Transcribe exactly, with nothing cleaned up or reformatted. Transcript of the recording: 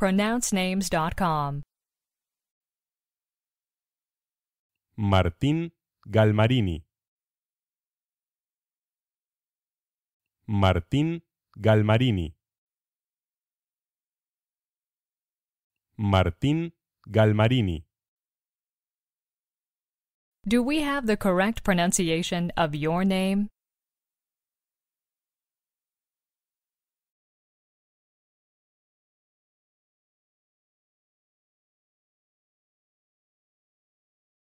pronounce names dot com. Martín Galmarini. Martín Galmarini. Martín Galmarini. Do we have the correct pronunciation of your name?